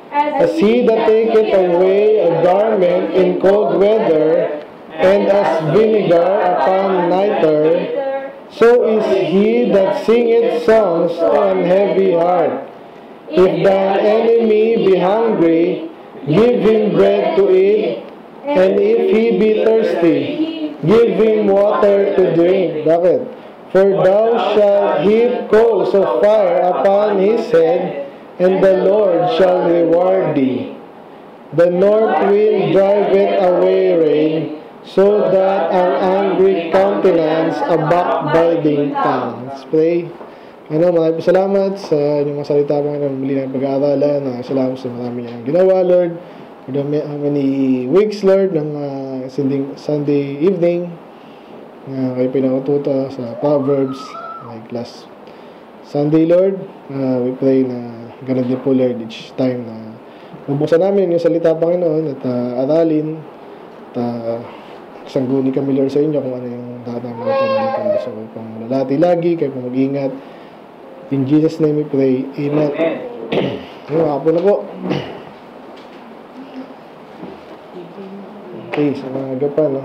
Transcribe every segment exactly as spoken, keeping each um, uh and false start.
As he that taketh away a garment in cold weather, and as vinegar upon nitre, so is he that singeth songs on heavy heart. If thine enemy be hungry, give him bread to eat, and if he be thirsty, give him water to drink. Bakit? For thou shalt heap coals of fire upon his head, and the Lord shall reward thee. The north wind driveth away rain, so that ang angry countenance a backbiting tongue. Let's pray. Ano, maraming salamat sa inyong mga salita, Panginoon, muli na pag-aaralan. Uh, salamat sa marami niyang ginawa, Lord. For the many weeks, Lord, ng uh, Sunday evening, na uh, kayo pinakatuto sa Proverbs, like last Sunday, Lord. Uh, we pray na ganun din po, Lord, each time na mabuksan namin yung salita, Panginoon, at uh, aralin, at uh, sangguni kami, Lord, sa inyo kung ano yung dapat namin ito dito. So, kayo pong malalati lagi, kayo pong mag-ingat. In Jesus' name we pray. Amen. Ayun, ako na po. Okay, sa mga aga pa, no?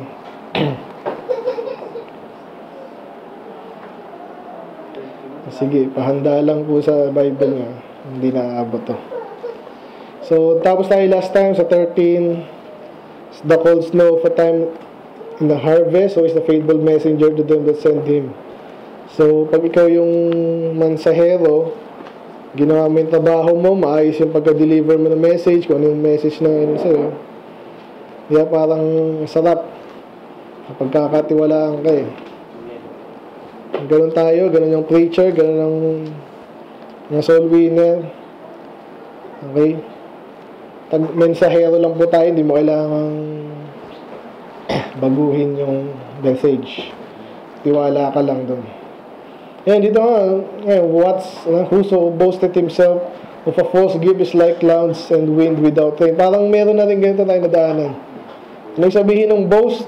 Sige, pahanda lang po sa Bible nga. Hindi naaabot to. So, tapos tayo last time sa thirteen. The cold snow of a time in the harvest, so is the faithful messenger to them that send him. So, pag ikaw yung mansahero, ginawa mo yung trabaho mo, maayos yung pagka-deliver mo ng message, kung ano yung message na ano sa'yo. Kaya parang sarap kapag kakatiwalaan ka eh. Ganun tayo, ganun yung preacher, ganun ang yung soul winner. Okay? Tag mensahero lang po tayo, hindi mo kailangang baguhin yung message. Tiwala ka lang doon. Yan, dito nga, ngayon, what's, uh, whoso boasted himself of a false gift is like clouds and wind without rain. Parang meron na rin ganito tayo nadaanan. Anong sabihin ng boast?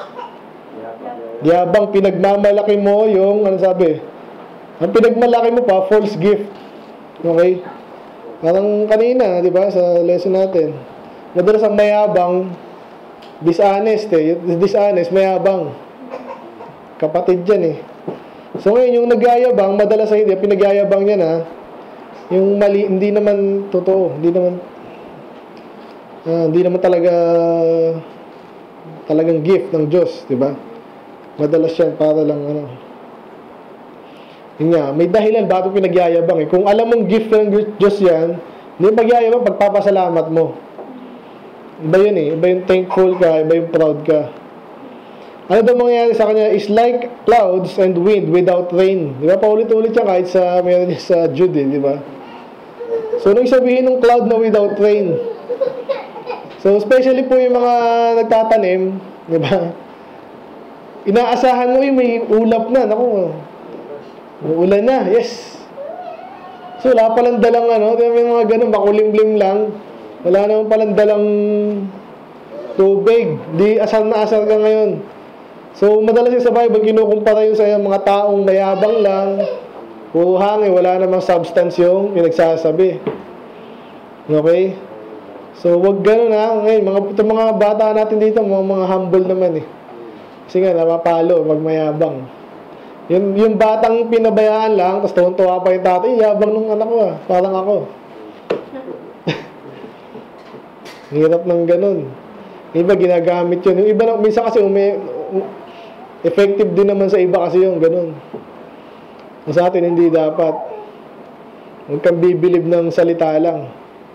Yabang pinagmamalaki mo yung, ano sabi? Ang pinagmalaki mo pa, false gift. Okay? Parang kanina, di ba, sa lesson natin. Madalas ang mayabang, dishonest eh. Dishonest, mayabang. Kapatid dyan eh. So ngayon, yung nagyayabang, madalas ay hindi, pinagyayabang niya na, yung mali, hindi naman totoo, hindi naman, uh, hindi naman talaga, talagang gift ng Diyos, di ba? Madalas yan, para lang, ano, yun nga, may dahilan, bakit pinagyayabang eh. Kung alam mong gift ng Diyos yan, hindi pagyayabang, pagpapasalamat mo. Iba yun eh, iba yung thankful ka, iba yung proud ka. Ano daw mangyayari sa kanya is like clouds and wind without rain. Di ba? Paulit-ulit yan kahit sa, meron niya sa Jude, eh, di ba? So, nung sabihin ng cloud na without rain. So, especially po yung mga nagtatanim, di ba? Inaasahan mo yung may ulap na. Naku, may ulan na. Yes. So, wala palang dalang ano. May mga ganun, makulimlim lang. Wala naman palang dalang tubig. Di asal na asal ka ngayon. So, madalas yung sa Bible, kinukumpara yun sa mga taong mayabang lang, puro hangin, wala namang substance yung pinagsasabi. Okay? So, wag ganun ha. Ngayon, mga, itong mga bata natin dito, mga, mga humble naman eh. Kasi nga, napapalo, pag mayabang. Yung, yung batang pinabayaan lang, tapos tuwan-tuwa pa yung tatay, yabang nung anak ko ah, parang ako. Hirap ng ganun. Iba, ginagamit yun. Yung iba, minsan kasi umi... effective din naman sa iba kasi yung ganun. Sa atin hindi dapat. Huwag kang bibilib ng salita lang.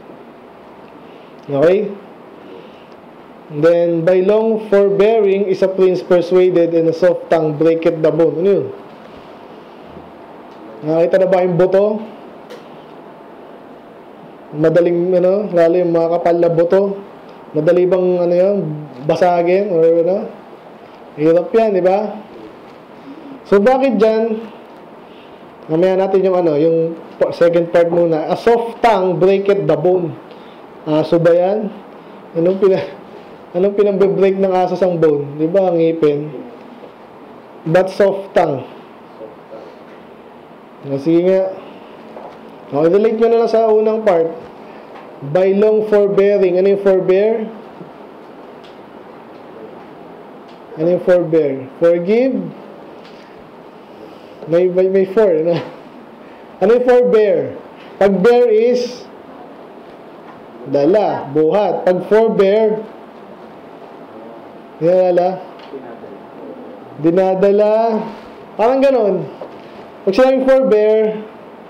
Okay? And then, by long forbearing is a prince persuaded, and a soft tongue breaketh the bone. Ano yun? Nakita na ba yung buto? Madaling, ano, lalo yung mga kapal na buto. Madali bang, ano yun, basagin, or ano? Hirap yan, di ba? So, bakit dyan? Mamaya natin yung ano, yung second part muna. A soft tongue breaketh the bone. Aso ba yan? Anong, pina, anong pinambe-break ng aso sang bone? Di ba, ang ngipin? But soft tongue. Sige nga. Okay, relate nyo na lang sa unang part. By long forbearing. Ano yung forbear? Ano yung forbear? Forgive? May, may, may for, ano? Ano yung forbear? Pag bear is dala, buhat. Pag forbear, dinadala? Dinadala. Parang ganon. Pag sinabing forbear,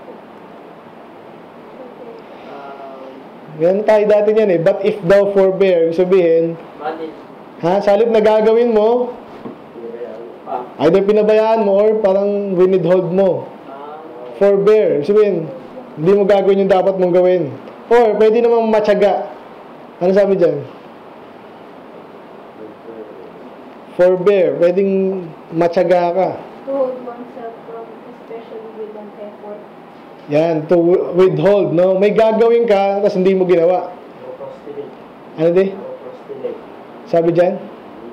yan tayo dati yan eh. But if thou forbear, sabihin, ha, sa halip na gagawin mo, either pinabayaan mo or parang winidhold mo. Forbear, sabihin, hindi mo gagawin yung dapat mong gawin. Or, pwede namang matyaga. Ano sabi dyan? Forbear, pwedeng matyaga ka. To hold oneself from, especially with an effort. Yan, to withhold, no? May gagawin ka, tapos hindi mo ginawa. Ano di? Sabi dyan?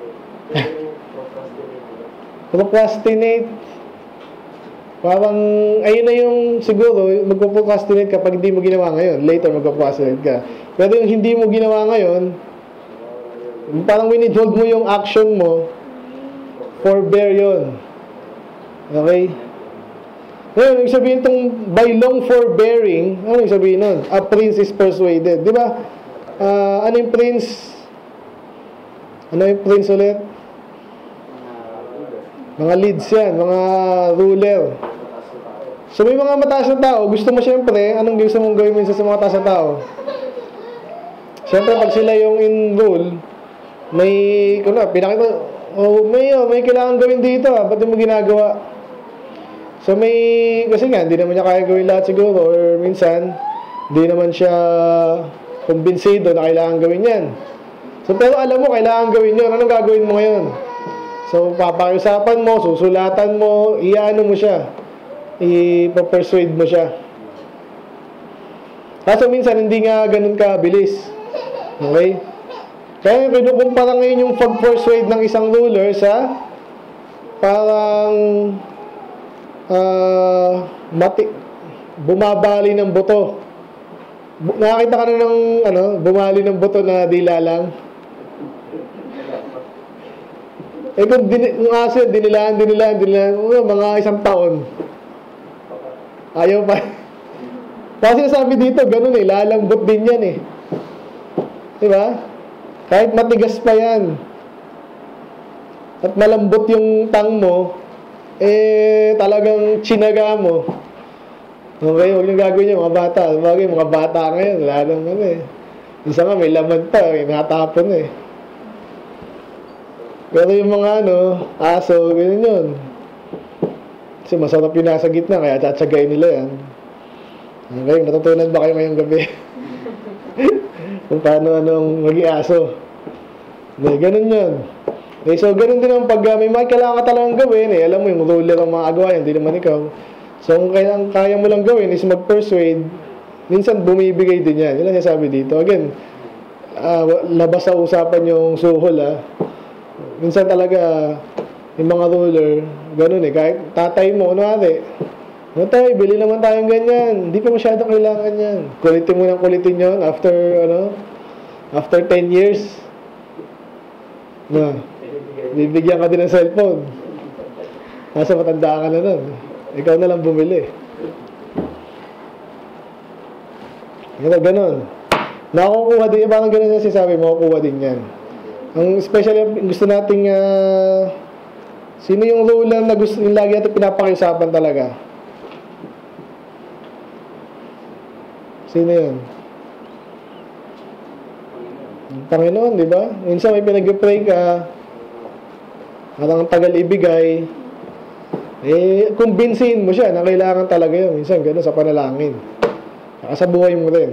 Procrastinate. Parang, ayun na yung siguro, magpo-procrastinate ka pag hindi mo ginawa ngayon. Later, magpo-procrastinate ka. Pero yung hindi mo ginawa ngayon, parang winidhold mo yung action mo, forbear yun. Okay? Ngayon, ibig sabihin itong by long forbearing, ano ibig sabihin nun? A prince is persuaded. Di ba? Uh, ano yung prince? Ano yung prince ulit? Mga leads yan, mga ruler. So may mga mataas na tao, gusto mo siyempre, anong gusto mong gawin minsan sa mga mataas na tao? Siyempre pag sila yung enroll, may, kung na, pinakita, oh, may, oh, may kailangan gawin dito, ah, ba't mo ginagawa? So may, kasi nga, hindi naman niya kaya gawin lahat siguro, or minsan, hindi naman siya kumbinsido na kailangan gawin yan. So pero alam mo, kailangan gawin yun, anong gagawin mo ngayon? So, papakiusapan mo, susulatan mo, iano mo siya. I-persuade mo siya. Kaso minsan, hindi nga ganun kabilis. Okay? Kaya kinukumpara ngayon yung pag-persuade ng isang ruler sa parang uh, mati, bumabali ng buto. Nakakita ka na ng ano, bumali ng buto na dila lang? Eh kung din, yung aso, dinilaan, dinilaan, dinilaan, uh, mga isang taon. Ayaw pa. Kasi sabi dito, ganun eh, lalambot din yan eh. Diba? Kahit matigas pa yan. At malambot yung tang mo, eh talagang chinaga mo. Okay, huwag yung gagawin nyo, mga bata. Bagay, mga bata ngayon, wala nang ano eh. Isa nga, may laman pa, eh, natapon eh. Pero yung mga ano, aso, ganyan yun. Kasi masarap yung nasa gitna, kaya tsatsagayin nila yan. Okay, natutunan ba kayo ngayong gabi? Kung paano anong maging aso. Okay, ganun yun. Okay, so ganun din ang pag uh, may mga kailangan ka talagang gawin, eh, alam mo yung ruler ang mga agawa yan, hindi naman ikaw. So kung kaya, kaya mo lang gawin is mag-persuade, minsan bumibigay din yan. Yun lang sabi dito. Again, uh, labas sa usapan yung suhol ah. Minsan talaga, yung mga ruler, ganun eh, kahit tatay mo, ano ate, ano tayo, bili naman tayong ganyan, hindi pa masyadong kailangan yan. Kulitin mo ng kulitin yun after, ano, after ten years, na, bibigyan ka din ng cellphone. Nasa matanda ka na nun. Ikaw na lang bumili. Ganun, ganun. Nakukuha din, parang ganun yung sinasabi, makukuha din yan. Ang especially gusto nating uh, sino yung ruler na gusto yung lagi natin pinapakiusapan talaga? Sino yun? Ang Panginoon, di ba? Minsan may pinag-pray ka, parang tagal ibigay, eh, kumbinsihin mo siya na kailangan talaga yun. Minsan gano'n sa panalangin. Saka sa buhay mo rin.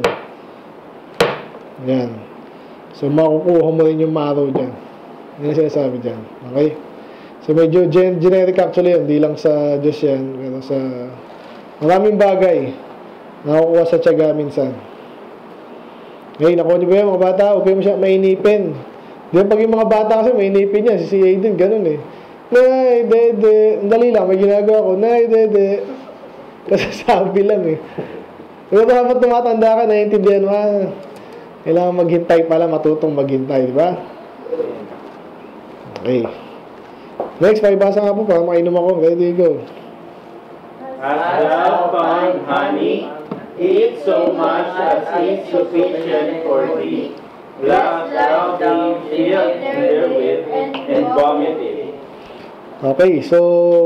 Yan. So, makukuha mo rin yung maraw dyan. Yan ang sinasabi dyan. Okay? So, medyo gen generic actually yun. Hindi lang sa Diyos yan. Pero sa maraming bagay nakukuha sa tiyaga minsan. Ngayon, nakuha niyo ba yan mga bata? Huwag kayo masyadong mainipin. Di ba pag yung mga bata kasi mainipin yan. Si si Aiden, ganun eh. Nay, dede. Ang dali lang, may ginagawa ko. Nay, dede. Kasi sabi lang eh. Pero dapat tumatanda ka, naiintindihan mo. Ah, Kailangan maghintay pala, matutong maghintay, di ba? Okay. Next, pakibasa nga po para makainom ako. Ready, go. Hast thou found honey? Eat so much as is sufficient for thee. Lest thou be filled therewith and vomit it. Okay, so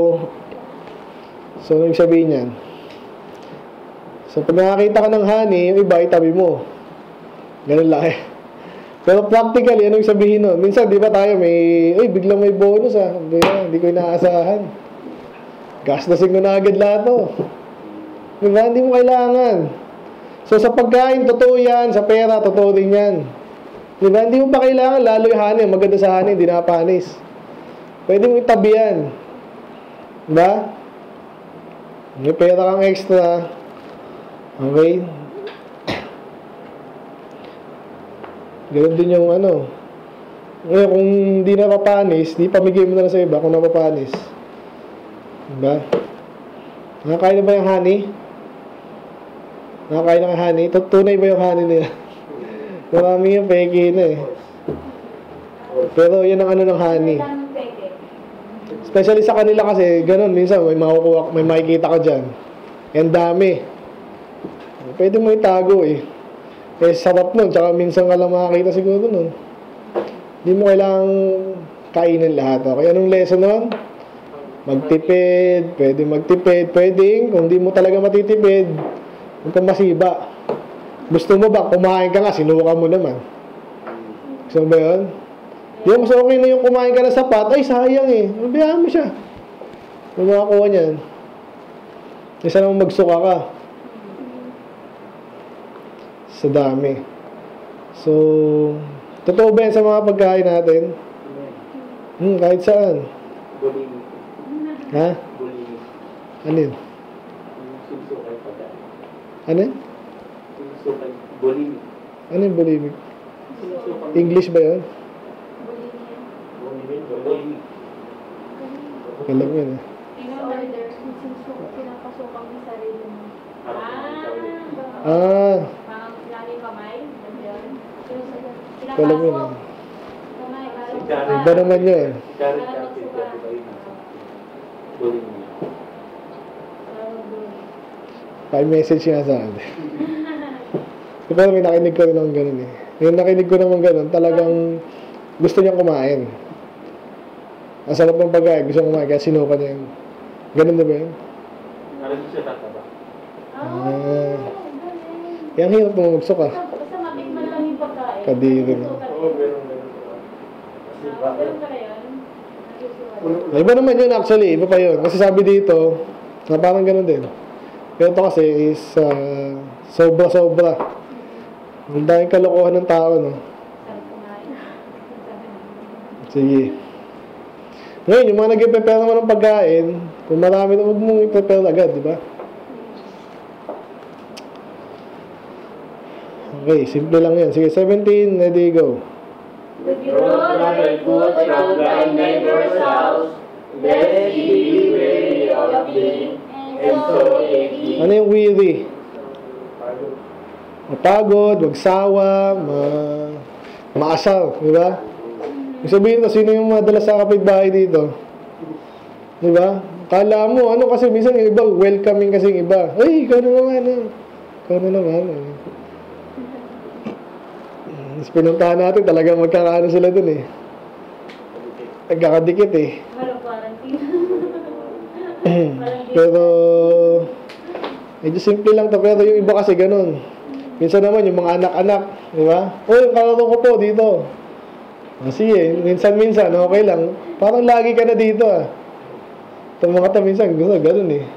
so ano yung sabihin yan? So pag nakakita ka ng honey, yung iba itabi mo. Ganun lang eh. Pero practically, anong sabihin nun? Minsan, di ba tayo may, uy, biglang may bonus ah. Hindi ko inaasahan. Gastasin ko na agad lahat to. Di ba? Hindi mo kailangan. So sa pagkain, totoo yan. Sa pera, totoo din yan. Di ba? Hindi mo pa kailangan, lalo yung honey. Maganda sa honey, hindi napanis. Pwede mo itabi yan. Di ba? May pera kang extra. Okay? Ganun din yung ano. Ngayon, kung hindi napapanis, di pamigay mo na lang sa iba kung napapanis. Diba? Nakakain na ba yung honey? Nakakain na yung honey? Tunay ba yung honey nila? Marami yung peke na eh. Pero yan ang ano ng honey. Especially sa kanila kasi, ganun, minsan may makukuha, may makikita ka dyan. Yan dami. Pwede mo itago eh. Eh, sarap nun. Tsaka minsan ka lang makakita siguro nun. Hindi mo kailangang kainin lahat. Okay, anong lesson nun? Magtipid. Pwede magtipid. Pwedeng, kung di mo talaga matitipid, huwag kang masiba. Gusto mo ba, kumain ka nga, sinuka mo naman. Gusto mo ba yun? Di mas okay na yung kumain ka na sapat, ay sayang eh. Mabiyahan mo siya. Kung makakuha niyan. Isa naman magsuka ka. Sa dami. So, totoo ba yan sa mga pagkain natin? Hmm, kahit saan. Bulimic. Ha? Bulimic. Ano yun? Sinsukay pagkain. Ano yun? Sinsukay. Bulimic. Ano yung bulimic? English ba yun? Bulimic. Bulimic. Alam yun eh. In-order, pinapasukang yung sarili mo. Ah, Parang lagi kamay, ganyan. alam yun eh. Kamay, Iba naman yun. Carrot acid ka, di ba yun? Bulimic. Pa-message nga sa akin. Pero may nakinig ko rin ng ganun eh. Yung nakinig ko naman ganun, talagang gusto niyang kumain. Ang sarap ng pagkain, gusto niyang kumain, kaya sinuka niya yun. Ganun na ba yun? Parang hindi siya tataba. Ah. Kaya ang hirap mo magsuka. Basta matikman lang yung pagkain. Kadiri na. Oo, meron, meron. Kasi bakit? Ganun pala yun. Nagsusuway. Iba naman yun actually, iba pa yun. Kasi sabi dito, na parang ganun din. Pero ito kasi is uh, sobra-sobra. Ang daming kalokohan ng tao, no? Sarap kumain. Sige. Ngayon, yung mga nag-prepare naman ng pagkain, kung marami na, huwag mong i-prepare agad, di ba? Okay, simple lang yan. Sige, seventeen, ready, go. Would you Roll roll not thy food from thy neighbor's house, lest he be weary of thee, and so hate thee. Ano yung weary? Mapagod, magsawa, ma maasar, di ba? Ibig sabihin ko, sino yung madalas sa kapitbahay dito? Di ba? Kala mo, ano kasi minsan yung iba, welcoming kasi yung iba. Ay, ikaw na naman, ano? Ikaw na naman, ano? Tapos pinuntahan natin, talagang magkakaano sila dun eh. Nagkakadikit eh. Walang quarantine. Pero, medyo simple lang to, pero yung iba kasi ganun. Minsan naman, yung mga anak-anak, di ba? Oh, yung kalaro ko po dito. Ah, sige, minsan-minsan, okay lang. Parang lagi ka na dito ah. Itong mga to, minsan, gusto, ganun eh.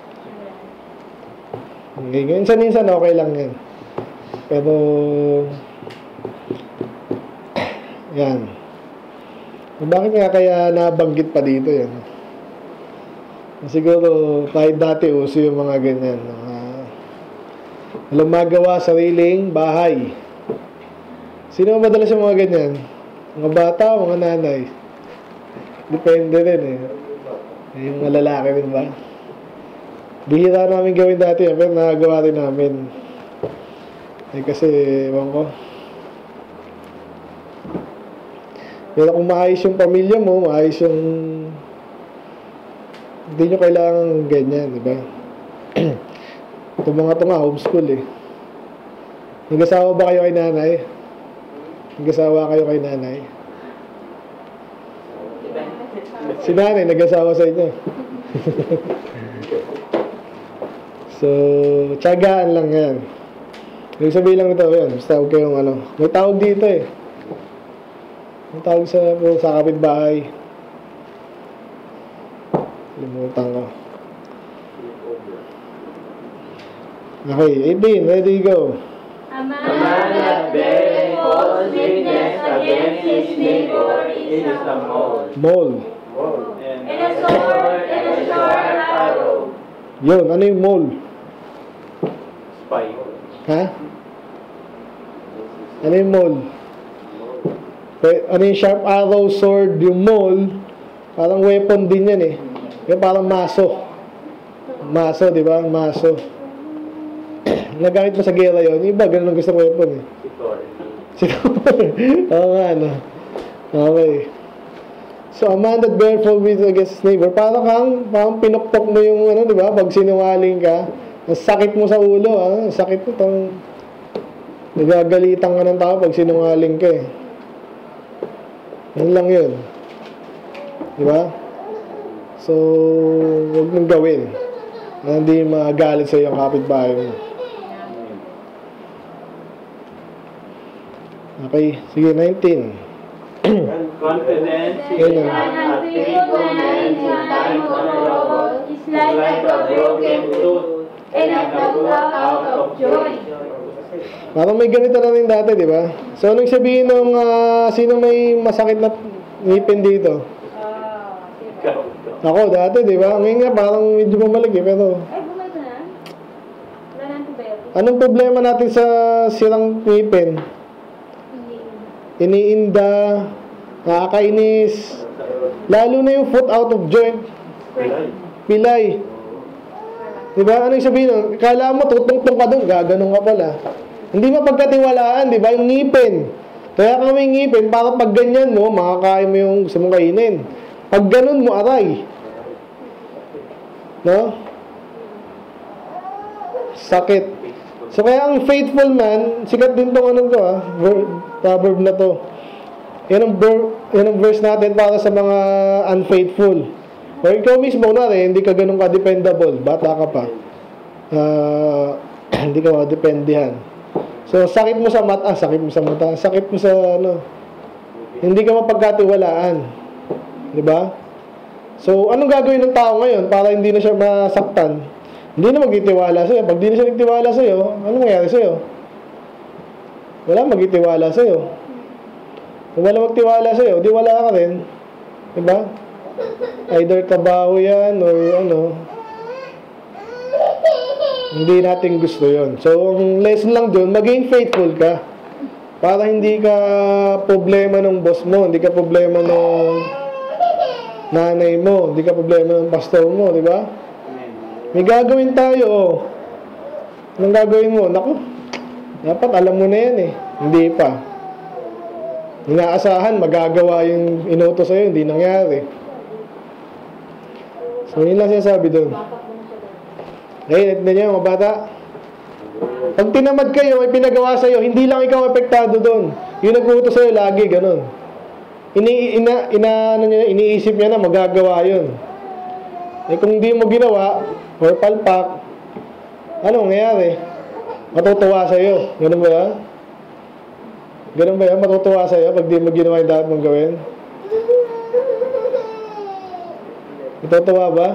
Okay, minsan-minsan, okay lang yan. Pero, yan. Bakit nga kaya nabanggit pa dito yan? Siguro, kahit dati uso yung mga ganyan. Mga walang magawa sariling bahay. Sino madalas yung mga ganyan? Mga bata, mga nanay. Depende rin eh. Yung mga lalaki rin ba? Bihira namin gawin dati, pero nagagawa rin namin. Eh kasi, ewan ko, Pero kung maayos yung pamilya mo, maayos yung... Hindi nyo kailangan ganyan, di ba? Itong mga ito nga, homeschool eh. Nag-asawa ba kayo kay nanay? Nag-asawa kayo kay nanay? Si nanay, nag-asawa sa inyo. So, tiyagaan lang yan. Ibig sabihin lang ito, yan. Basta huwag kayong ano. May tawag dito eh. May tawag sa, sa kapitbahay. Limutan ko. Okay, eighteen, ready, go. A A man that beareth false witness against his neighbor is a mole. Mole. And And a sword, and a sharp arrow. Yun, ano yung mole? spy. Ha? Ano yung mole? Pe- Ano yung sharp arrow, sword, yung mole, parang weapon din yan eh. Yung parang maso. Maso, di ba? Maso. Nagamit mo sa gera yun. Iba, ganun ang gusto ng weapon eh. Si Thor. Oo nga, no? Okay. So, a man that bear false witness against his neighbor, parang kang, parang pinokpok mo yung, ano, di ba? Pag sinungaling ka, ang sakit mo sa ulo, ah. Ang sakit mo, tang, nagagalitan ka ng tao pag sinungaling ka eh. Yan lang yun. Di ba? So, huwag mong gawin. Na hindi magalit sa iyong kapitbahay mo. Okay, sige, nineteen. Confidence Yun in na. an unfaithful man in time of trouble is like a broken tooth and a put out of joy. Parang may ganito na rin dati, di ba? So, anong sabihin ng uh, sino may masakit na ngipin dito? Ako, dati, di ba? Ngayon nga, parang medyo mamalik eh, pero... Ay, bumalik na. Wala na antibiotic. Anong problema natin sa sirang ngipin? Iniinda, nakakainis, lalo na yung foot out of joint, pilay. Diba? Ano yung sabihin nun? Kala mo, tutungtong ka doon, gaganong ka pala. Hindi mapagkatiwalaan, diba? Yung ngipin. Kaya ka may ngipin, para pag ganyan mo, makakain mo yung gusto mong kainin. Pag ganun mo, aray. No? Sakit. So, kaya ang faithful man, sikat din tong ano to ah, proverb na to. Yan ang, ver- yan ang verse natin para sa mga unfaithful. O ikaw mismo na rin, hindi ka ganun ka-dependable. Bata ka pa. Uh, hindi ka makadependihan. So, sakit mo sa mata, sakit mo sa mata, sakit mo sa ano, hindi ka mapagkatiwalaan. Diba? So, anong gagawin ng tao ngayon para hindi na siya masaktan? Hindi na magtitiwala sa'yo. Pag di na siya nagtiwala sa'yo, ano mangyari sa'yo? Wala magtitiwala sa'yo. Kung wala magtiwala sa'yo, di wala ka rin. Diba? Either trabaho yan or ano. Hindi natin gusto yon. So, ang lesson lang doon, maging faithful ka. Para hindi ka problema ng boss mo, hindi ka problema ng nanay mo, hindi ka problema ng pastor mo, di ba? May gagawin tayo, oh. Anong gagawin mo? Naku, dapat alam mo na yan eh. Hindi pa. Inaasahan, magagawa yung inuto sa'yo, hindi nangyari. So, yun lang sinasabi doon. Okay, na niya, mga bata. Pag tinamad kayo, may pinagawa sa'yo, hindi lang ikaw apektado doon. Yung nag-uuto sa'yo, lagi, ganun. Ini, ina, ina, ano niya, iniisip niya na magagawa yun. Eh kung hindi mo ginawa, or palpak, ano nangyayari? Matutuwa sa'yo. Ganun ba yan? Ganun ba yan? Matutuwa sa'yo pag di mo ginawa yung dapat mong gawin? Matutuwa ba?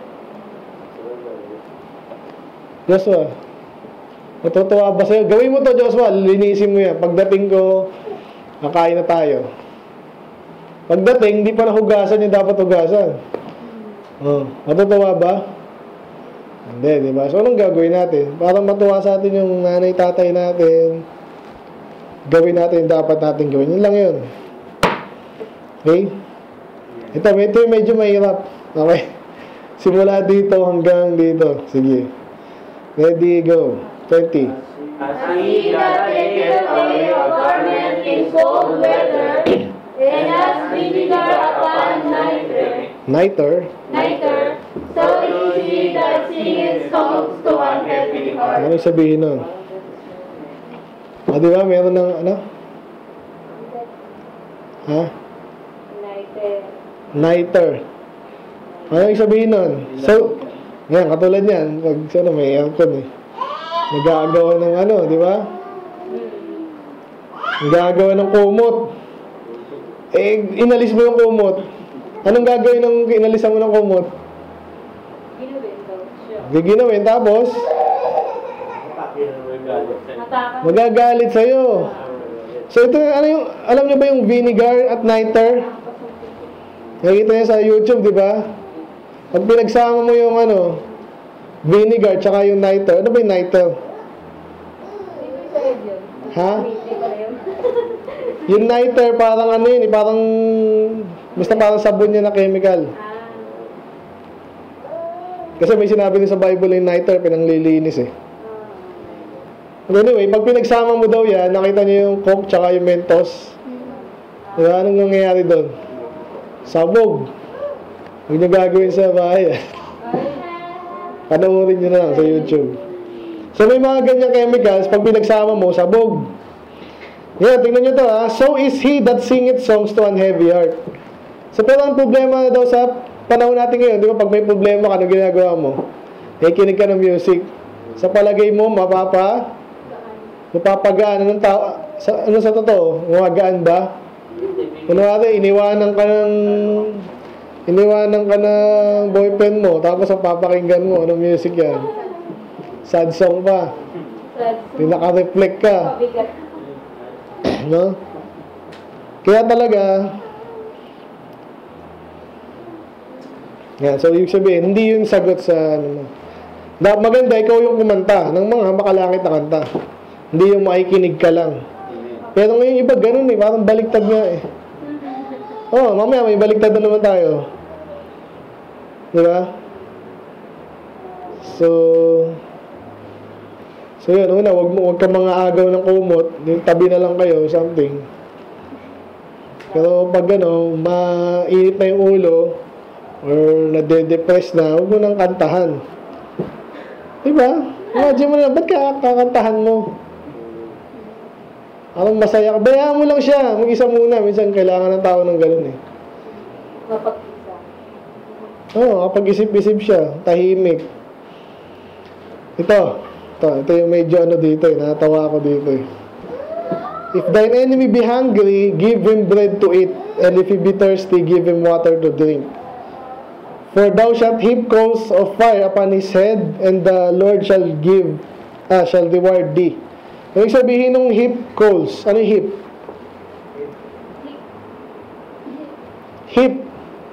Joshua, matutuwa ba sa'yo? Gawin mo to, Joshua. Linisin mo yan. Pagdating ko, kakain na tayo. Pagdating, hindi pa nahugasan yung dapat hugasan. Oh, matutuwa ba? Hindi, di ba? So, anong gagawin natin? Para matuwa sa atin yung nanay, tatay natin, gawin natin yung dapat natin gawin. Yun lang yun. Okay? Ito, ito yung medyo mahirap. Okay? Simula dito hanggang dito. Sige. Ready, go. twenty. As he that taketh away a garment in cold weather, And as vinegar upon nitre, Nitre. nitre, so is he that singeth songs to an heavy heart. Ano yung sabihin nun? O, di ba? Meron ng ano? Ha? Nitre. Nitre. Ano yung sabihin nun? So, yan, katulad yan. Pag ano, may aircon eh. Nag-aagawa ng ano, di ba? Nag-aagawa ng kumot. Eh, inalis mo yung kumot. Anong gagawin ng inalisan mo ng kumot? Ginawin daw siya. Giginawin, tapos Matakan. magagalit sa'yo. So ito, ano yung, alam niyo ba yung vinegar at nitre? Nakikita niyo sa YouTube, di ba? Pag pinagsama mo yung ano, vinegar tsaka yung nitre, ano ba yung nitre? Ha? Yung nitre parang ano yun, eh, parang basta parang sabon niya na chemical. Kasi may sinabi din sa Bible yung nitre, pinanglilinis eh. Anyway, pag pinagsama mo daw yan, nakita niyo yung Coke tsaka yung Mentos. Diba? Anong nangyayari doon? Sabog. Huwag niyo gagawin sa bahay. Panoorin niyo na lang sa YouTube. So may mga ganyang chemicals, pag pinagsama mo, sabog. Yan, tingnan nyo to ha. So is he that singeth songs to an heavy heart. So pero ang problema na daw sa panahon natin ngayon, di ba, pag may problema ka, ano ginagawa mo? Eh, kinig ka ng music. Sa palagay mo, mapapa, mapapagaan ng tao. Sa, ano sa totoo? Magaan ba? Kunwari, iniwanan ka ng iniwanan ka ng boyfriend mo, tapos ang papakinggan mo, anong music yan? Sad song pa. Pinaka-reflect ka. No? Kaya talaga, yan, so ibig sabihin, hindi yun sagot sa ano, na maganda ikaw yung kumanta ng mga makalangit na kanta. Hindi yung makikinig ka lang. Pero ngayon iba ganun eh, parang baliktad nga eh. Oh, mamaya may baliktad na naman tayo. Di ba? So So yun, una, wag mo wag ka mga agaw ng kumot, yung tabi na lang kayo, something. Pero pag ano, mainit na yung ulo or nade-depress na, huwag mo nang kantahan. Diba? Imagine mo na, ba't ka kakantahan mo? Anong masaya ka? Bayaan mo lang siya, mag-isa muna. Minsan kailangan ng tao ng ganun eh. Mapag-isa. Oo, oh, kapag isip-isip siya, tahimik. Ito. Ito, ito yung medyo ano dito eh, natawa ako dito eh. If thine enemy be hungry, give him bread to eat, and if he be thirsty, give him water to drink. For thou shalt heap coals of fire upon his head, and the Lord shall give, ah, shall reward thee. Ano yung sabihin ng heap coals? Ano yung heap? Heap.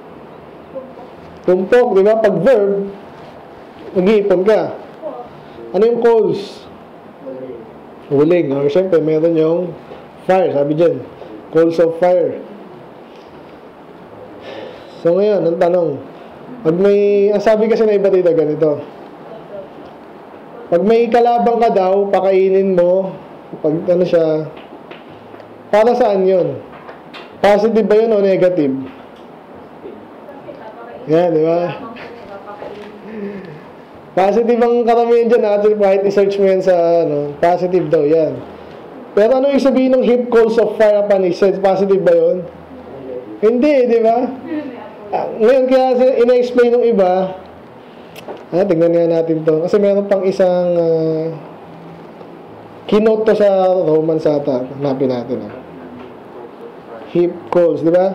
Tumpok, di ba? Pag verb, mag-iipon ka. Ano yung coals? Uling. Or siyempre, meron yung fire. Sabi dyan, coals of fire. So ngayon, ang tanong, pag may, ang sabi kasi na iba dito, ganito. Pag may kalabang ka daw, pakainin mo, pag ano siya, para saan yun? Positive ba yun o negative? Yan, di ba? Positive ang karamihan dyan, natin kahit i-search mo yan sa, ano, positive daw yan. Pero ano yung sabihin ng heap coals of fire upon his head? Positive ba yun? Hindi, di ba? Ah, ngayon, kaya ina-explain ng iba, ah, tignan nga natin to. Kasi meron pang isang uh, keynote to sa Romans ata. Hanapin natin. Ah. Heap coals, di ba?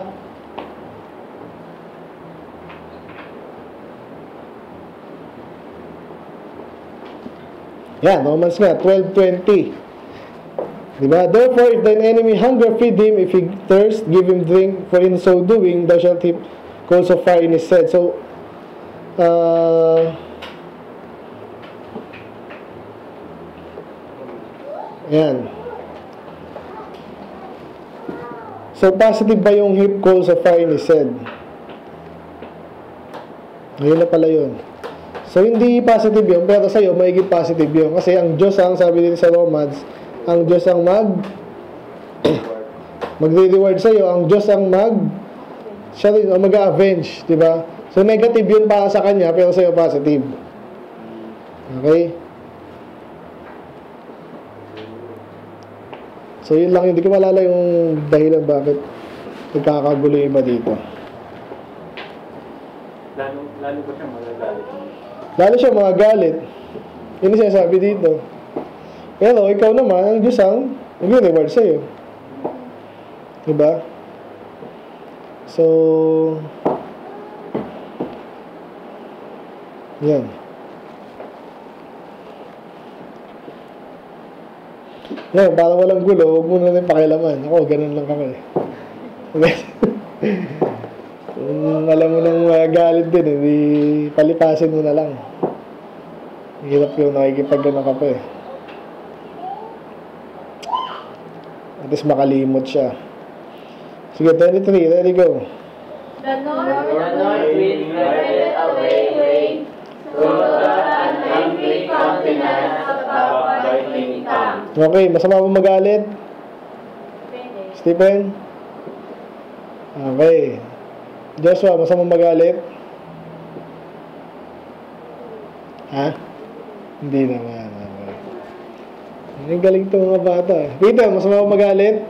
Yan, Romans nga, twelve twenty. Diba? Therefore, if thine enemy hunger, feed him. If he thirst, give him drink. For in so doing, thou shalt heap coals of fire in his head. So, uh, yan. So, positive ba yung heap coals of fire in his head? Ngayon na pala yun. So, hindi positive yun, pero sa'yo, maiging positive yun. Kasi ang Diyos, ang sabi din sa Romans, ang Diyos ang mag magre-reward sa'yo. Ang Diyos ang mag, siya rin ang mag-avenge, di ba? So, negative yun para sa kanya, pero sa'yo positive. Okay? So, yun lang. Hindi ko malala yung dahilan bakit nagkakagulo yung iba dito. Lalo, lalo ba siya magagalit? Lalo siya magagalit. Yun ang sinasabi dito. Pero, ikaw naman, ang Diyos ang mag-reward sa'yo. Diba? So, yan. Yan, para walang gulo, huwag mo na rin pakialaman. Ako, ganun lang kami. Kung alam mo nang magalit din, hindi palipasin mo na lang. Hirap yung nakikipag-gano ka pa eh. At least makalimot siya. Sige, twenty-three, ready, go. The north wind driveth away rain, so that an angry countenance a backbiting tongue. Okay, masama mo magalit? Stephen? Okay. Joshua, masama mo magalit? Ha? Hindi naman. Ang galing ito mga bata. Peter, masama mo magalit?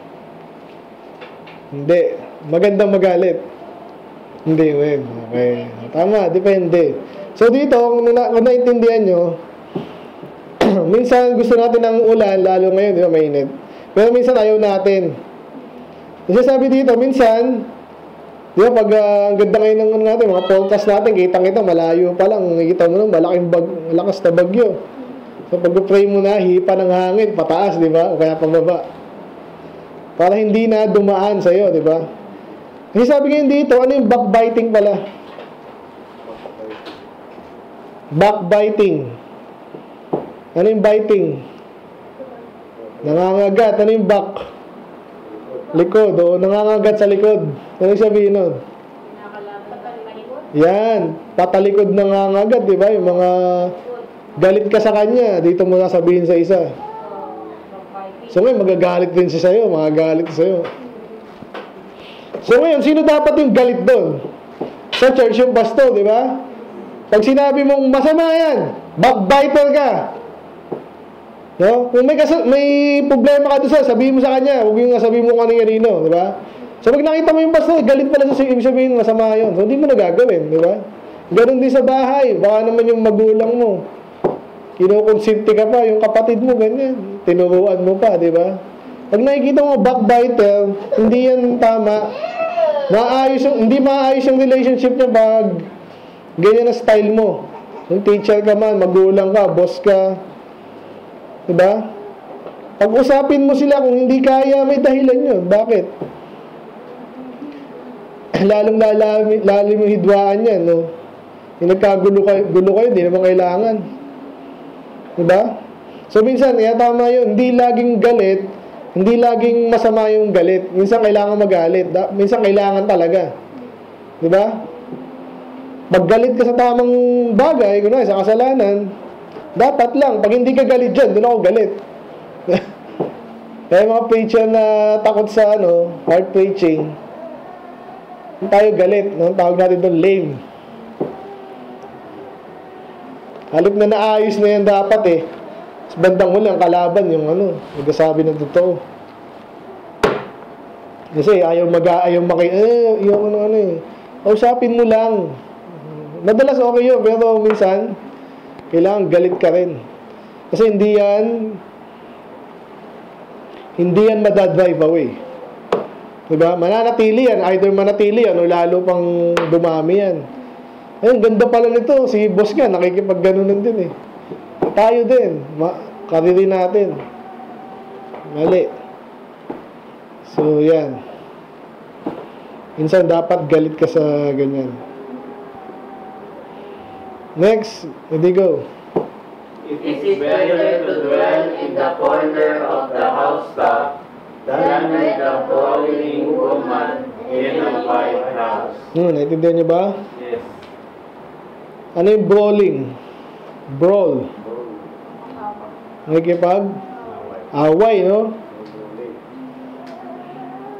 Hindi. Magandang magalit? Hindi, wen. Okay. Tama, depende. So dito, kung, na kung naintindihan nyo, minsan gusto natin ng ulan, lalo ngayon, di ba, mainit. Pero minsan ayaw natin. Kasi sabi dito, minsan, di ba, pag uh, ang ganda ngayon ng ano natin, mga forecast natin, kitang-kita, malayo pa lang, nakikita mo lang, malaking bag, malakas na bagyo. So, pag-pray mo na, hipa ng hangin, pataas, di ba? O kaya pababa. Para hindi na dumaan sa'yo, di ba? Kasi sabi ngayon dito, ano yung backbiting pala? Backbiting. Ano yung biting? Nangangagat. Ano yung back? Likod, o nangangagat sa likod. Ano yung sabihin nun? Yan. Patalikod nangangagat, di ba? Yung mga galit ka sa kanya, dito mo sasabihin sa isa. So ngayon, magagalit din siya sa'yo. Magagalit sa'yo. So ngayon, sino dapat yung galit doon? Sa church yung pastor, di ba? Pag sinabi mong masama yan, backbiter ka. No? Kung may, may problema ka doon sa, sabihin mo sa kanya, huwag yung sabihin mo kung kanino, di ba? So pag nakita mo yung pastor, galit pala sa ibig sabihin, masama yun. So hindi mo nagagawin, di ba? Ganon din sa bahay. Baka naman yung magulang mo, kinukonsinti ka pa, yung kapatid mo, ganyan. Tinuruan mo pa, di ba? Pag nakikita mo backbiter, hindi yan tama. Maayos yung, hindi maayos yung relationship niya pag ganyan ang style mo. Yung teacher ka man, magulang ka, boss ka, diba? Pag-usapin mo sila kung hindi kaya, may dahilan yun. Bakit? Lalong lalim, lalim yung hidwaan yan, no? Yung nagkagulo kayo, gulo kayo, hindi naman kailangan. Diba? So, minsan, kaya tama yun. Hindi laging galit, hindi laging masama yung galit. Minsan kailangan magalit. Minsan kailangan talaga. Diba? Maggalit ka sa tamang bagay, kunwari sa kasalanan, dapat lang. Pag hindi ka galit dyan, doon ako galit. Kaya mga preacher na takot sa ano, hard preaching, hindi tayo galit. No? Tawag natin doon lame. Halip na naayos na yan dapat eh. Sa bandang huli, ang kalaban yung ano, nagsasabi ng totoo. Kasi ayaw mag ayaw maki eh, yung ano ano eh. Usapin mo lang. Madalas okay yun, pero minsan kailangan galit ka rin. Kasi hindi yan hindi yan madadrive away. Diba? Mananatili yan. Either manatili yan o lalo pang dumami yan. Ayun, ganda pala nito. Si boss nga, nakikipag-ganunan din eh. Tayo din. Kariri natin. Mali. So, yan. Minsan dapat galit ka sa ganyan. Next, ready, go. It is better to dwell in the corner of the housetop than with the brawling woman in a white house. Hmm, naintindihan niyo ba? Yes. Ano yung brawling? Brawl. Nakikipag? Away, no?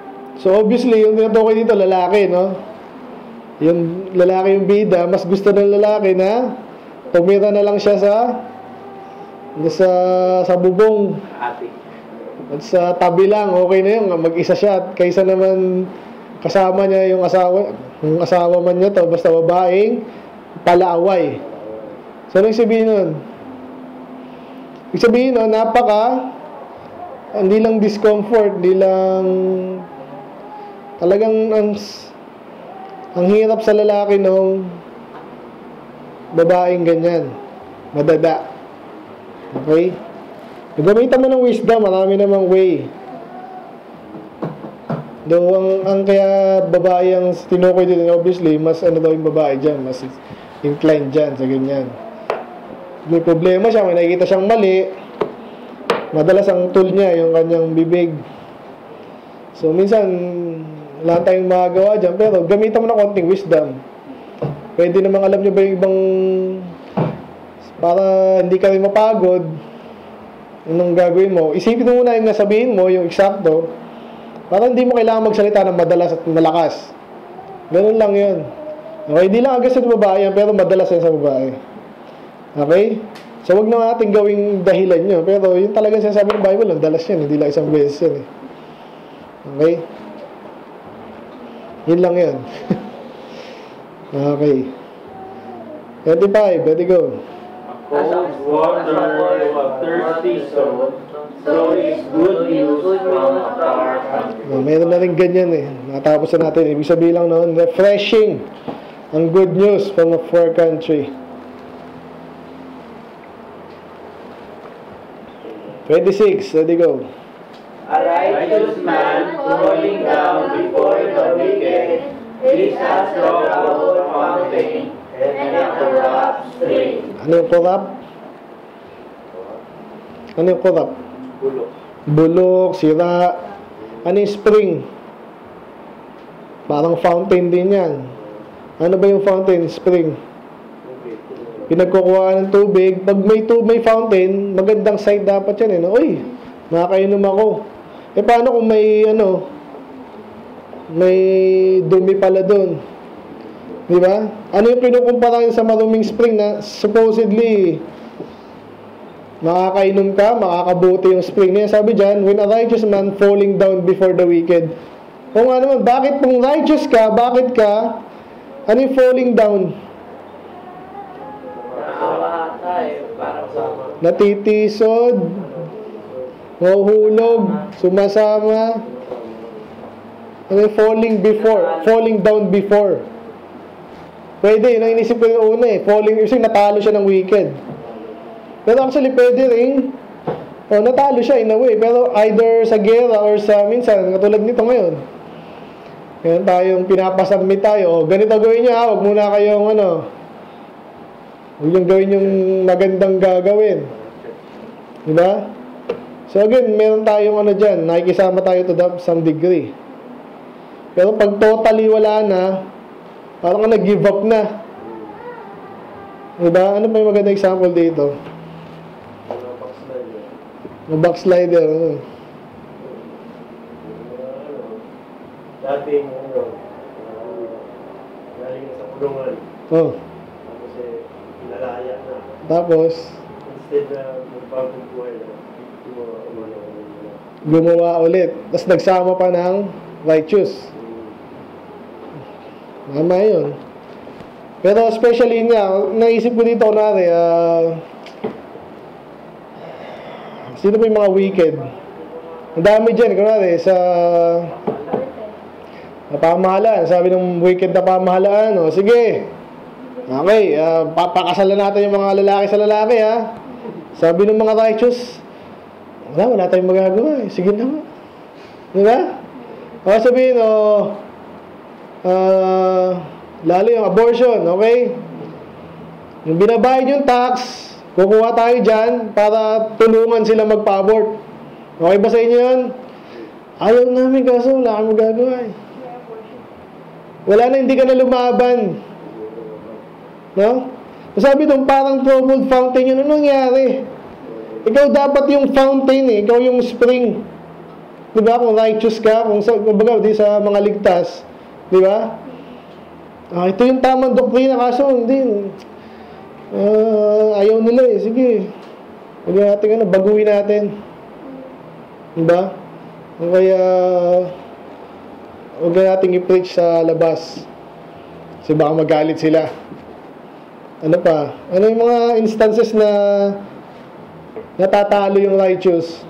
So obviously, yung tinutukoy dito, lalaki, no? Yung lalaki yung bida, mas gusto ng lalaki na tumira na lang siya sa sa, sa bubong. Ate. At sa tabi lang, okay na yun, mag-isa siya. Kaysa naman kasama niya yung asawa, yung asawa man niya to, basta babaeng palaaway. So, anong sabihin nun? Ibig sabihin nun, napaka, hindi lang discomfort, hindi lang, talagang ang, ang hirap sa lalaki nung babaeng ganyan, madada. Okay? Gamitan mo ng wisdom, marami namang way. Though, ang, ang kaya babae ang tinukoy dito, obviously, mas ano daw yung babae dyan, mas inclined dyan sa ganyan. May problema siya, may nakikita siyang mali, madalas ang tool niya, yung kanyang bibig. So, minsan, wala tayong magagawa dyan, pero gamitan mo ng konting wisdom. Pwede namang alam nyo ba yung ibang, para hindi ka rin mapagod, anong gagawin mo, isipin mo muna yung nasabihin mo, yung eksakto, para hindi mo kailangan magsalita ng madalas at malakas. Ganun lang yun. Okay, hindi lang agad sa babae yan, pero madalas yan sa babae. Okay? So, wag na natin gawing dahilan nyo, pero yun talaga sinasabi ng Bible, ang dalas yan, hindi lang isang beses yan eh. Okay? Yun lang yan. Okay. twenty-five, ready go. Cold water to a thirsty soul, so is good news from a far country. Oh, meron na rin ganyan eh. Natapos na natin. Ibig sabihin lang noon, refreshing ang good news from a far country. twenty-six, ready go. A righteous man falling down before the wicked is a troubled fountain and a corrupt stream. Ano yung corrupt? Ano yung corrupt? Bulok. Bulok, sira. Ano yung spring? Parang fountain din yan. Ano ba yung fountain? Spring. Pinagkukuhaan ng tubig. Pag may, tubig, may fountain, magandang side dapat yan eh. No? Uy, nakakainom ako. Eh paano kung may ano, may dumi pala doon? Di ba? Ano yung kinukumpara sa maruming spring na supposedly makakainom ka, makakabuti yung spring niya. Sabi dyan, when a righteous man falling down before the wicked. O nga naman, bakit kung righteous ka, bakit ka, ano yung falling down? Natitisod, mahuhulog, sumasama. Ano yung falling before? Falling down before. Pwede, yun ang inisip ko yung una eh. Falling, kasi natalo siya ng wicked. Pero actually, pwede rin. Oh, natalo siya in a way. Pero either sa gera or sa minsan, katulad nito ngayon. Ngayon tayong pinapasubmit tayo. Oh, ganito gawin niya, huwag muna kayong ano. Huwag yung gawin yung magandang gagawin. Diba? So again, meron tayong ano dyan. Nakikisama tayo to some degree. Pero pag totally wala na, parang ka nag-give up na. Diba? Ano pa yung magandang example dito? Yung backslider. Ano? Dating, ano, galing sa kulungan. Oh. Tapos eh, pinalaya na. Tapos, Instead na magpagong buhay na, gumawa, umano, umano. gumawa ulit. Tapos nagsama pa ng righteous. Mama yun. Pero especially nga, naisip ko dito, kunwari, ah, uh, sino pa yung mga wicked? Ang dami dyan, kunwari, sa na pamahalaan. Sabi ng wicked na pamahalaan, oh, sige, okay, uh, papakasalan natin yung mga lalaki sa lalaki, ha? Sabi ng mga righteous, wala, wala tayong magagawa, eh. Sige na, diba? O sabihin, oh, Uh, lalo yung abortion, okay? Yung binabayad yung tax, kukuha tayo dyan para tulungan sila magpa-abort. Okay ba sa inyo yun? Ayaw namin kaso wala kang magagawa eh. Wala na, hindi ka na lumaban. No? Sabi nung parang troubled fountain yun, ano nangyari? Ikaw dapat yung fountain eh, ikaw yung spring. di ba, kung righteous ka, kung sa, kumbaga, di sa mga ligtas, di ba? Ah, ito yung tamang doktrina, kaso hindi. Uh, ayaw nila eh. Sige. Huwag natin, ano, baguhin natin. Di ba? Kaya, huwag natin i-preach sa labas. Kasi baka magalit sila. Ano pa? Ano yung mga instances na natatalo yung righteous?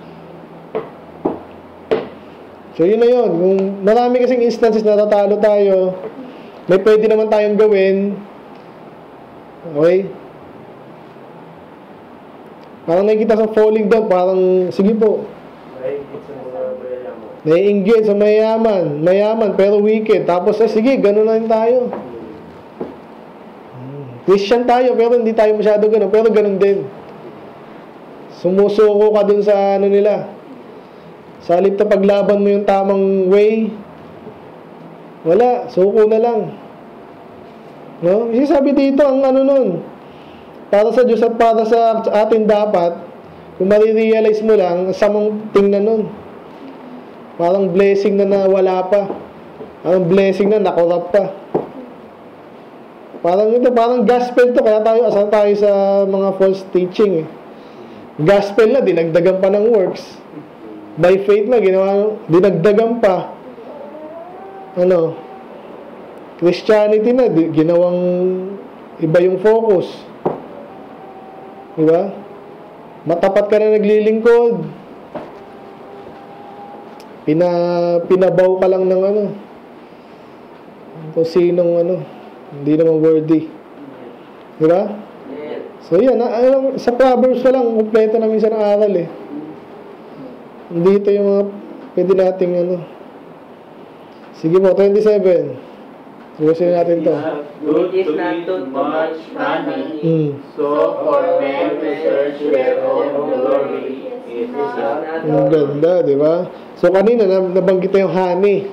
So, yun na yun. Kung marami kasing instances na natatalo tayo, may pwede naman tayong gawin. Okay? Parang nakikita sa falling down, parang, sige po. Naiingit sa mga mayayaman. Naiinggit sa mayaman. Mayaman, pero wicked. Tapos, eh, sige, gano'n na rin tayo. Christian tayo, pero hindi tayo masyado gano'n. Pero gano'n din. Sumusuko ka dun sa ano nila. Sa halip na paglaban mo yung tamang way, wala, suko na lang. No? Kasi sabi dito, ang ano nun, para sa Diyos at para sa atin dapat, kung marirealize mo lang, samang tingnan nun. Parang blessing na nawala pa. Parang blessing na nakorap pa. Parang ito, parang gospel to, kaya tayo, asal tayo sa mga false teaching eh. Gospel na, dinagdagan pa ng works. By faith na, ginawa, dinagdagan pa. Ano, Christianity na, ginawang iba yung focus. Diba? Matapat ka na naglilingkod. Pina, pinabaw ka lang ng ano, kung sinong ano, hindi naman worthy. Diba? So yan, ah, sa Proverbs pa lang, kompleto na minsan ang aral eh. Dito yung mga pwede nating ano. Sige po, twenty-seven. Subusin natin to. Good to eat much honey, Hmm. so for men to search their own glory, it is not. Ang ganda, di ba? So kanina, nabanggit na yung honey.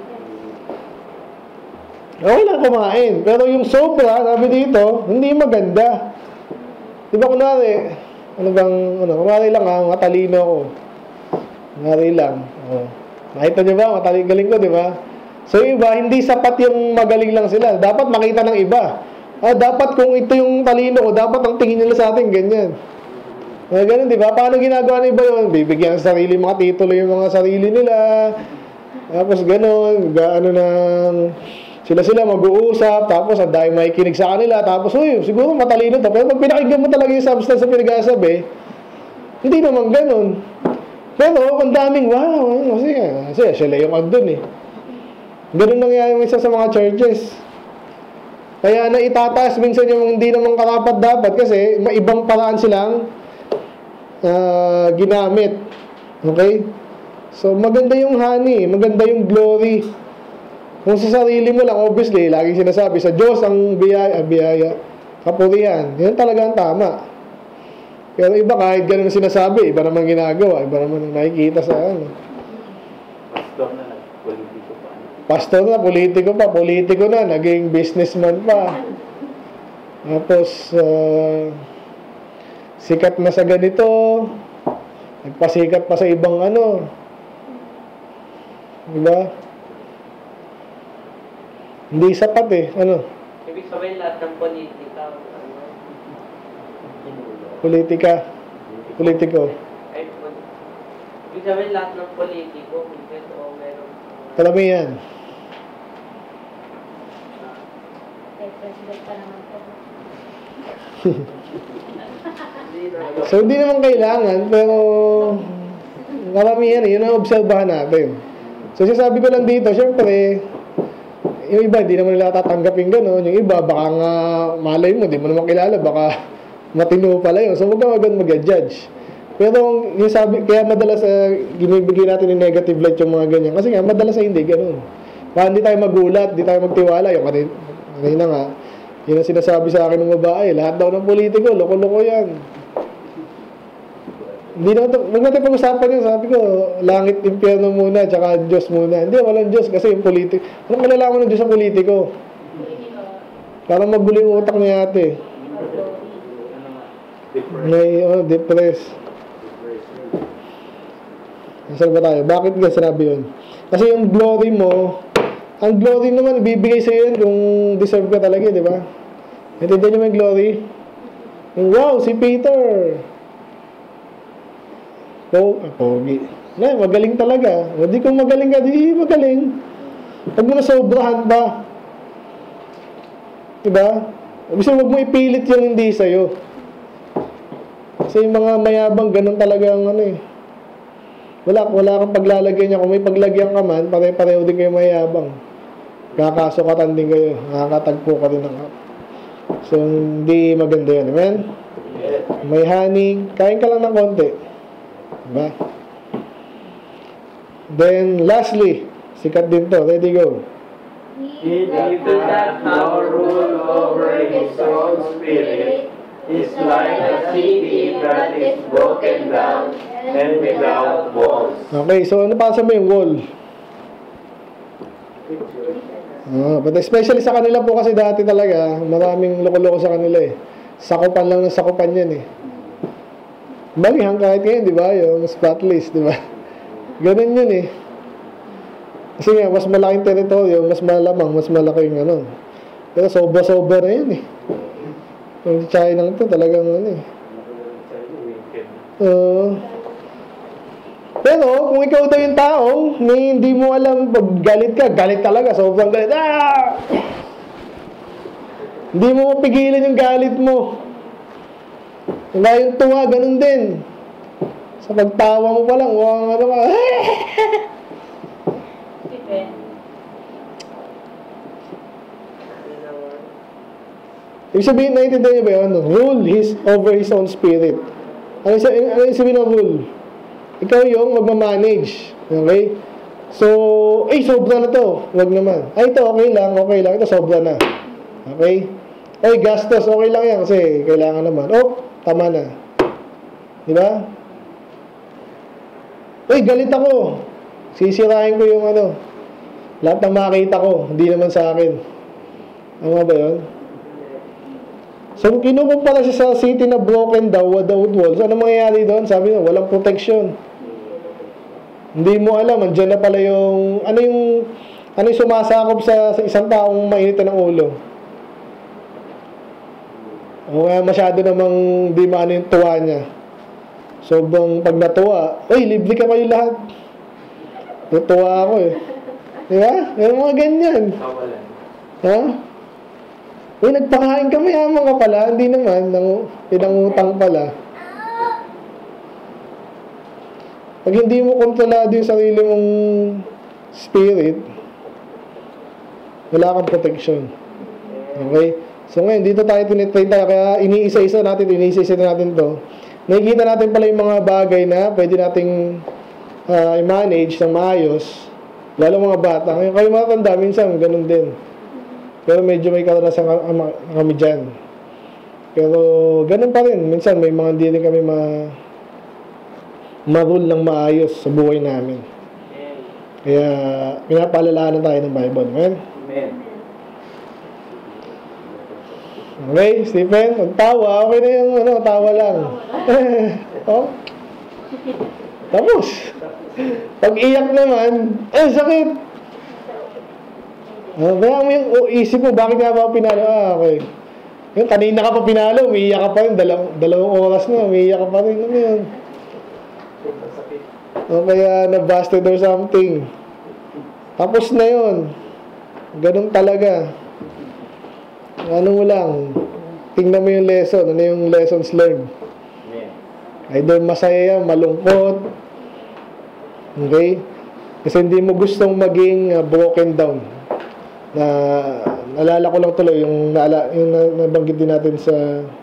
Okay lang kumain. Pero yung sobra, sabi dito, hindi maganda. Di ba kunwari, ano bang, ano, kunwari lang ha, matalino ako. Kunwari lang. Oh. Nakita niyo ba, matalino galing ko, di ba? So yung iba, hindi sapat yung magaling lang sila. Dapat makita ng iba. Ah, dapat kung ito yung talino ko, dapat ang tingin nila sa atin, ganyan. Ah, ganun, di ba? Paano ginagawa ng iba yun? Bibigyan sa sarili mga titulo yung mga sarili nila. Tapos ganun, gaano ng sila-sila mag-uusap, tapos ang dahil makikinig sa kanila, tapos, uy, siguro matalino to. Pero pag pinakinggan mo talaga yung substance na pinag-asabi, hindi naman ganun. Pero, ang daming, wow, kasi, kasi sila yung andun eh. Ganun nangyayari minsan sa mga churches. Kaya na itataas minsan yung hindi naman karapat dapat kasi may ibang paraan silang uh, ginamit. Okay? So, maganda yung honey, maganda yung glory. Kung sa sarili mo lang, obviously, laging sinasabi, sa Diyos ang biyaya, biyaya, kapurihan. Yan talaga ang tama. Pero iba kahit ganun sinasabi, iba naman ginagawa, iba naman nakikita sa ano. Pastor na nag-politiko pa. Pastor na, politiko pa, politiko na, naging businessman pa. Tapos, uh, sikat na sa ganito, nagpasikat pa sa ibang ano. Diba? Hindi sapat eh. Ano? Ibig sabihin lahat ng politika. Ano? Politika. Politiko. Ay, pol- ibig sabihin lahat ng politiko. Because, o meron. Kalamihan. Eh, president pa naman po. So, hindi naman kailangan, pero karamihan eh, yun ang obserbahan natin. So, sasabi ko lang dito, syempre, yung iba, hindi naman nila tatanggapin gano'n. Yung iba, baka nga, malay mo, di mo naman kilala, baka matino pala yun. So, huwag ka agad mag-judge. Pero, yung sabi, kaya madalas, uh, ginibigay natin yung negative light yung mga ganyan. Kasi nga, madalas ay hindi, gano'n. Baka hindi tayo magulat, hindi tayo magtiwala. Yung kanina, kanina nga, yun ang sinasabi sa akin ng babae, lahat daw ng politiko, loko-loko yan. Hindi naman, huwag natin pag-usapan yun. Sabi ko, langit, impyerno muna, tsaka Diyos muna. Hindi, walang Diyos kasi yung politiko. Anong malalaman ng Diyos sa politiko? Parang magulo yung utak niya ate. May, oh, depressed. Nasaan ba tayo? Bakit nga sinabi yun? Kasi yung glory mo, ang glory naman, bibigay sa'yo yun kung deserve ka talaga, di ba? Natindihan nyo yung glory? Yung, wow, si Peter! Oh, pogi. Na, magaling talaga. O di kung magaling ka, di magaling. Huwag mo na sobrahan pa. Diba? Gusto huwag mo ipilit yung hindi sa'yo. Kasi yung mga mayabang, ganun talaga ang ano eh. Wala, wala kang paglalagyan niya. Kung may paglagyan ka man, pare-pareho din kayo mayabang. Kakasukatan din kayo. Nakakatagpo ka rin ng cup. So, hindi maganda yun. Amen? May honey. Kain ka lang ng konti. Diba? Then, lastly, sikat din to. Ready, go. He that hath now rule over his own spirit is like a city that is broken down and without walls. Okay, so ano pa sa mo yung wall? Ah, but especially sa kanila po kasi dati talaga, maraming loko-loko sa kanila eh. Sakupan lang ng sakupan yan eh. Balihan kahit ngayon, di ba? Yung spotless, di ba? Ganun yun eh. Kasi nga, mas malaking teritoryo, mas malamang, mas malaking ano. Pero sobra-sobra na yun eh. Yung China to, talagang ano eh. Uh, pero, kung ikaw daw yung taong, may hindi mo alam, pag galit ka, galit talaga, sobrang galit. Ah! Hindi mo mapigilan yung galit mo. Kung yung tuwa, ganun din. Sa pagtawa mo pa lang, wang ano ka. Ibig sabihin, naiintindihan niyo ba yun? Rule his, over his own spirit. Ano yung sabihin ng rule? Ikaw yung magmamanage. Okay? So, ay, sobra na to. Huwag naman. Ay, ito, okay lang, okay lang. Ito, sobra na. Okay? Ay, gastos, okay lang yan kasi kailangan naman. Oh, tama na. Diba? Ay, galit ako. Sisirahin ko yung ano. Lahat ng makita ko, hindi naman sa akin. Tama ba yun? So, kinukumpara siya sa city na broken daw, without walls. Ano mangyayari doon? Sabi nyo, walang protection. Hindi mo alam, andyan na pala yung, ano yung, ano yung sumasakop sa, sa isang taong mainitan ng ulo. O kaya masyado namang di maano yung tuwa niya. Sobrang pag natuwa, uy, libre ka kayo lahat. Natuwa ako eh. Diba? Yung mga ganyan. Ha? Uy, nagpakain ka, mayaman ka pala. Hindi naman, nang, pinangutang pala. Pag hindi mo kontrolado yung sarili mong spirit, wala kang protection. Okay? So ngayon, dito tayo tinitrain tayo. Kaya iniisa-isa natin, iniisa-isa natin to. Nakikita natin pala yung mga bagay na pwede nating uh, i-manage ng maayos. Lalo mga bata. Ngayon, kayo matanda, minsan ganun din. Pero medyo may karanasan kami dyan. Pero ganun pa rin. Minsan may mga hindi rin kami ma marul ng maayos sa buhay namin. Kaya pinapaalalahanan tayo ng Bible. Amen? Amen. Okay, Stephen, magtawa. Okay na yung ano, tawa lang. Oh. Tapos, pag iyak naman, eh, sakit. Uh, kaya mo yung oh, isip mo, bakit nga ba pinalo? Ah, okay. Yung kanina ka pa pinalo, umiiyak ka pa rin. Dalaw, dalawang oras na, umiiyak ka pa rin. Ano yun? O kaya na-busted or something. Tapos na yun. Ganun talaga. Ano mo lang, tingnan mo yung lesson. Ano yung lessons learned? Either masaya yan, malungkot. Okay? Kasi hindi mo gustong maging uh, broken down. Na naalala ko lang tuloy yung, naala, yung nabanggit din natin sa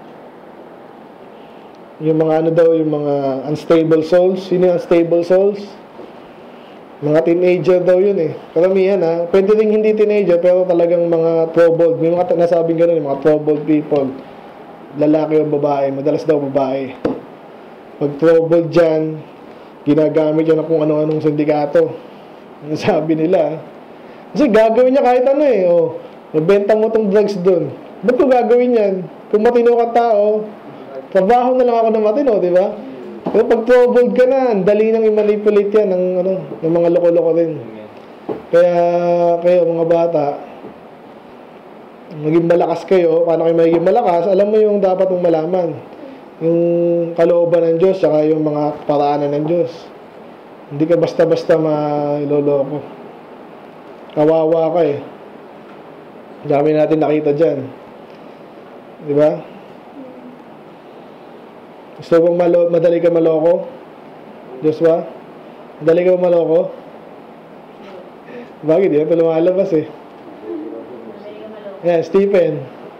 yung mga ano daw, yung mga unstable souls. Sino yung unstable souls? Mga teenager daw yun eh. Karamihan ha. Pwede rin hindi teenager pero talagang mga troubled. May mga nasabing gano'n, mga troubled people. Lalaki o babae. Madalas daw babae. Pag troubled dyan, ginagamit yan na kung ano-anong sindikato. Ang sabi nila. Kasi gagawin niya kahit ano eh. O, mabenta mo tong drugs dun. Ba't ko gagawin yan? Kung matino ka tao, trabaho na lang ako ng matino, di ba? Pero pag troubled ka na, ang dali nang i-manipulate yan ng, ano, ng mga loko-loko din. Kaya kayo mga bata, maging malakas kayo. Paano kayo magiging malakas? Alam mo yung dapat mong malaman. Yung kalooban ng Diyos, saka yung mga paraanan ng Diyos. Hindi ka basta-basta mailoloko. Kawawa ka eh. Dami natin nakita dyan. Di ba? Gusto bang malo madali ka maloko? Diyos ba? Madali ka maloko? Bakit yan? Ito lumalabas eh. Yan, Stephen.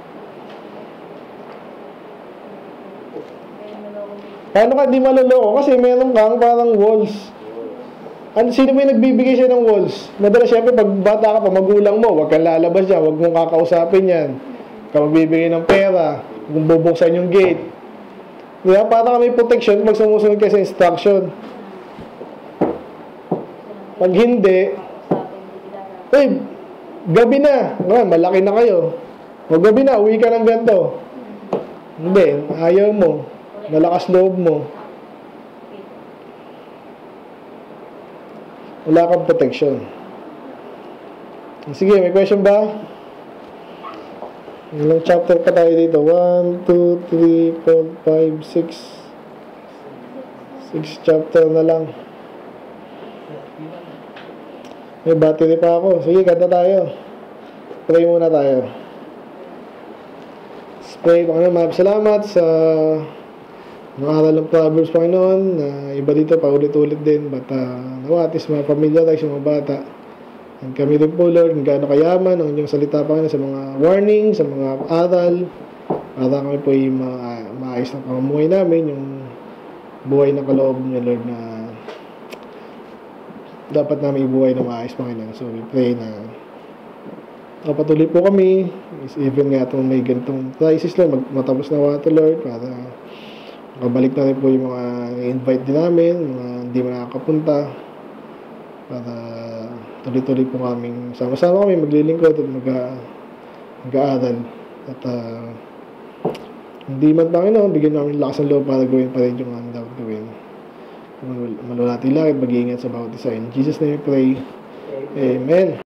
Paano ka di maloloko? Kasi meron kang parang walls. Ano, sino ba yung nagbibigay siya ng walls? Madalas syempre pag bata ka pa, magulang mo, huwag kang lalabas dyan, huwag mong kakausapin yan. Huwag kang magbibigay ng pera, huwag mong bubuksan yung gate. Diba? Para ka may protection pag sumusunod ka sa instruction. Pag hindi, eh, gabi na. Ngayon, malaki na kayo. O gabi na, uwi ka ng ganito. Hindi, ayaw mo. Malakas loob mo. Wala kang protection. Sige, may question ba? Ilang chapter pa tayo dito? one, two, three, four, five, six. six chapter na lang. May battery pa ako. Sige, kanta tayo. Pray muna tayo. Let's pray. Panginoon, salamat sa mga aral ng Proverbs, Panginoon, na iba dito, paulit-ulit din. But, uh, nawa, at least mga pamilya tayo sa mga bata. And kami rin po, Lord, kung gaano kayaman ang inyong salita, Panginoon, sa mga warning, sa mga aral, para kami po yung ma maayos na pamumuhay namin, yung buhay na kaloob niyo, Lord, na dapat namin ibuhay na maayos, Panginoon. So, we pray na kapatuloy po kami, is even nga itong may ganitong crisis, Lord, matapos na wato, Lord, para makabalik na rin po yung mga invite din namin, mga hindi mo nakakapunta, para tuloy-tuloy po kaming sama-sama kami maglilingkod at mag-aaral. At uh, hindi man, Panginoon, bigyan namin lakas ng loob para gawin pa rin yung ang dapat gawin. Malulati langit, mag-iingat sa bawat isa. In Jesus' name we pray. Amen.